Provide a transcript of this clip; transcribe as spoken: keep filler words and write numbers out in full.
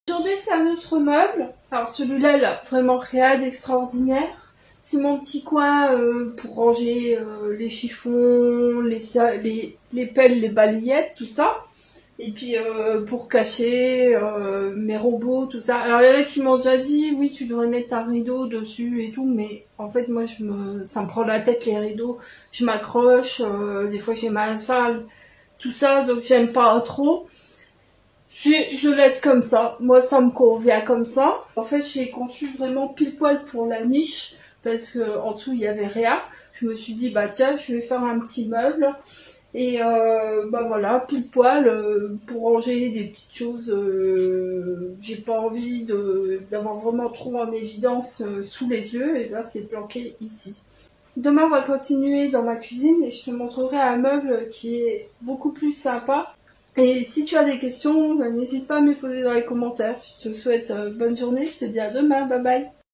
Aujourd'hui c'est un autre meuble. Alors celui-là il a vraiment rien d'extraordinaire. C'est mon petit coin euh, pour ranger euh, les chiffons, les, les, les pelles, les balayettes, tout ça. Et puis euh, pour cacher euh, mes robots, tout ça. Alors il y en a qui m'ont déjà dit oui tu devrais mettre un rideau dessus et tout, mais en fait moi je me, ça me prend la tête les rideaux. Je m'accroche, euh, des fois j'ai mal à la salle, tout ça, donc j'aime pas trop. Je, je laisse comme ça, moi ça me convient comme ça. En fait j'ai conçu vraiment pile poil pour la niche, parce que en dessous il y avait rien. Je me suis dit bah tiens je vais faire un petit meuble. Et euh, bah voilà, pile poil, euh, pour ranger des petites choses, euh, j'ai pas envie de d'avoir vraiment trop en évidence euh, sous les yeux, et là c'est planqué ici. Demain on va continuer dans ma cuisine et je te montrerai un meuble qui est beaucoup plus sympa. Et si tu as des questions, bah, n'hésite pas à me les poser dans les commentaires. Je te souhaite euh, bonne journée, je te dis à demain, bye bye.